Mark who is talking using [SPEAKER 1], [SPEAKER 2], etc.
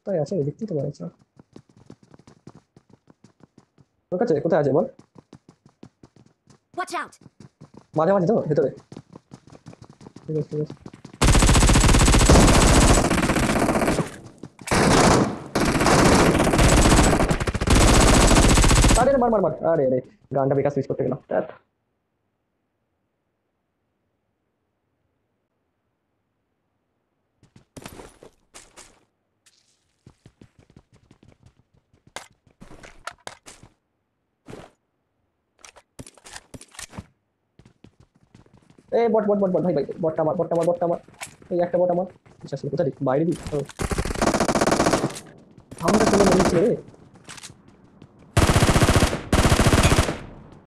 [SPEAKER 1] কোথায় আছে দেখতে তো পারছি না। তোর কাছে কোথায় আছে বল?
[SPEAKER 2] Watch out!
[SPEAKER 1] মাঝামাঝি তো ভেতরে। ঠিক আছে ঠিক আছে। আরে মার মার মার, আরে আরে গানটা বেকার সুইচ করতে গেলাম। এই বট বট বট বট ভাই ভাই, বটটা আমার বটটা আমার বটটা আমার। এই একটা বট আমার। আচ্ছা আসলে কোথায় বাইরে দিই। আমরা চলে মনে হচ্ছে রে।